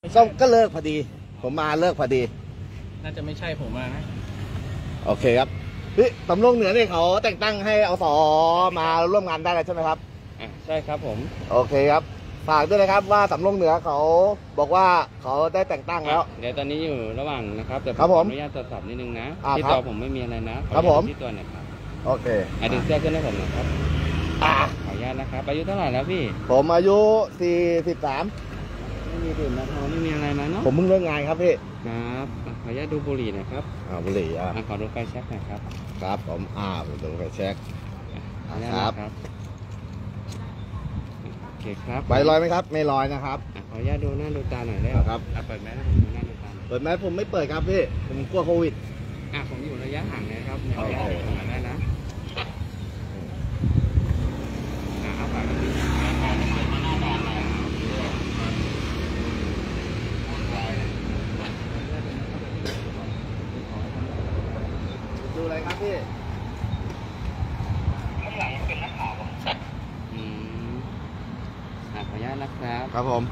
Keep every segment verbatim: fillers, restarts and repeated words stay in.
ก็ก็เลิกพอดีผมมาเลิกพอดีน่าจะไม่ใช่ผมมานะโอเคครับพี่สำโรงเหนือเนี่ยเขาแต่งตั้งให้อสมาร่วมงานได้แล้วใช่ไหมครับอ่าใช่ครับผมโอเคครับฝากด้วยนะครับว่าสำโรงเหนือเขาบอกว่าเขาได้แต่งตั้งแล้วเดี๋ยวตอนนี้อยู่ระหว่างนะครับแต่ผมขออนุญาตตรวจสอบนิดนึงนะที่ตัวผมไม่มีอะไรนะครับผมที่ตัวเนี่ยครับโอเคอ่ะดึงเสื้อขึ้นให้ผมนะครับขออนุญาตนะครับอายุเท่าไหร่แล้วพี่ผมอายุสี่สิบสามไม่มีดื่มนะไม่มีอะไรมาเนาะผมเพิ่งเลิกงานครับพี่ครับขออนุญาตดูบุหรี่หน่อยครับอ่าบุหรี่อ่าขอดูไฟแช็กหน่อยครับครับผมอ่าผมดูไฟแช็กครับโอเคครับใบลอยไหมครับไม่ลอยนะครับขออนุญาตดูหน้าดูตาหน่อยได้ครับเปิดแมสผมดูหน้าดูตาเปิดแมสผมไม่เปิดครับพี่ผมกลัวโควิดอ่ะผมอยู่ระยะห่างนะครับในระยะห่างได้นะเอาฝากกันดีดูอะไรครับพี่ข้างหลังเป็นนักข่าวอืมขออนุญาตนะครับครับผม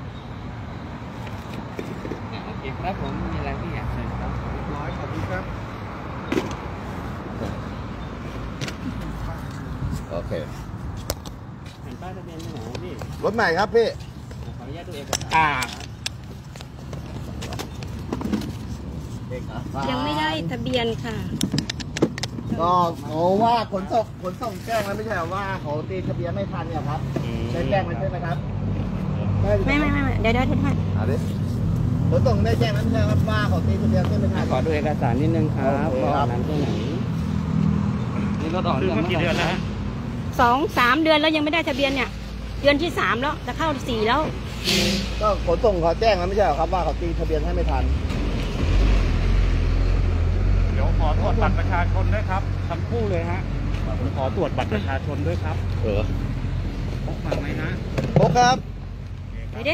โอเคครับผมมีอะไรที่อยากเชิญครับเรียบร้อยขอบคุณครับโอเคเห็นป้ายทะเบียนที่ไหนพี่รถใหม่ครับพี่ขออนุญาตดูเอกสารอ่ายังไม่ได้ทะเบียนค่ะก็เขาว่าขนส่งขนส่งแจ้งแล้วไม่ใช่ว่าเขาตีทะเบียนไม่ทันเนี่ยครับได้แจ้งมันใช่ไหมครับไม่ไม่ไม่เดี๋ยวเดี๋ยวท่านอ่าดิขนส่งได้แจ้งแล้วไม่ใช่ว่าเขาตีทะเบียนไม่ทันขอดูเอกสารนิดนึงครับว่านั้นตรงไหนนี่รถออกเรื่องกี่เดือนแล้วฮะสองสามเดือนแล้วยังไม่ได้ทะเบียนเนี่ยเดือนที่สามแล้วจะเข้าสี่แล้วก็ขนส่งเขาแจ้งแล้วไม่ใช่หรอครับว่าเขาตีทะเบียนให้ไม่ทันเดี๋ยวขอตรวจบัตรประชาชนด้วยครับทั้งคู่เลยฮะขอตรวจบัตรประชาชนด้วยครับเออพกมาไหมฮะพกครับไปดิ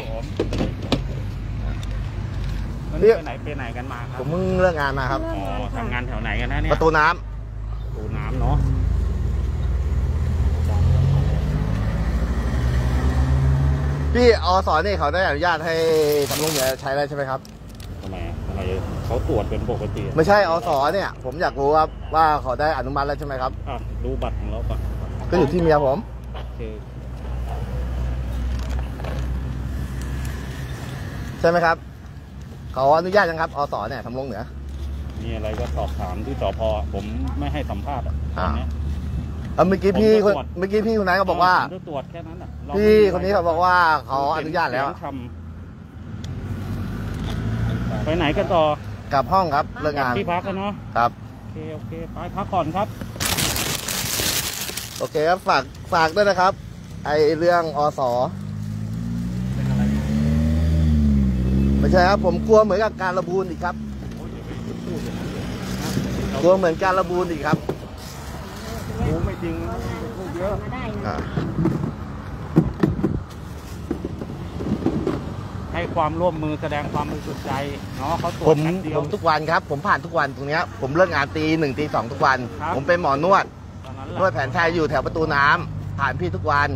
วันนี้ไปไหนไปไหนกันมาครับผมเพิ่งเลิกงานมาครับอ๋อทำงานแถวไหนกันนะเนี่ยประตูน้ำประตูน้ำเนาะพี่อสนี่เขาได้อนุญาตให้สำโรงเหนือใช้ได้ใช่ไหมครับทำไมทำไมเขาตรวจเป็นปกติไม่ใช่อสเนี่ยผมอยากรู้ว่าว่าเขาได้อนุมัติแล้วใช่ไหมครับอ่ะดูบัตรของเราก่อนก็อยู่ที่เมียผมใช่ไหมครับเขาอนุญาตยังครับอสเนี่ยสำโรงเหนือมีอะไรก็สอบถามที่สพผมไม่ให้สัมภาษณ์อ่ะเมื่อกี้พี่คนเมื่อกี้พี่คนนั้นก็บอกว่าตรวจแค่นั้นอ่ะพี่คนนี้เขาบอกว่าเขาอนุญาตแล้วไปไหนกันต่อกลับห้องครับเลิกงานที่พักกันเนาะครับโอเคโอเคไปพักก่อนครับโอเคครับฝากฝากด้วยนะครับไอเรื่องอสไม่ใช่ครับผมกลัวเหมือนกับการระบูนอีกครับกลัวเหมือนการระบูนอีกครับโอ้ไม่จริงพูดเยอะให้ความร่วมมือแสดงความบริสุทธิ์ใจเนาะเขาตรวจผมผมทุกวันครับผมผ่านทุกวันตรงนี้ผมเลิกงานตีหนึ่งตีสองทุกวันผมเป็นหมอนวดนวดแผนไทยอยู่แถวประตูน้ำผ่านพี่ทุกวัน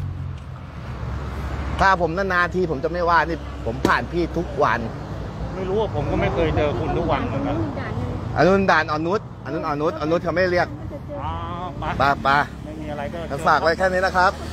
ถ้าผมนานๆทีผมจะไม่ว่านี่ผมผ่านพี่ทุกวันไม่รู้ว่าผมก็ไม่เคยเจอคุณทุกวันเหมือนกันอนุนด่านอนุชอนุนอนุชอนุชเขาไม่เรียกอ๋อปาปาไม่มีอะไรก็ฝากไว้แค่นี้นะครับ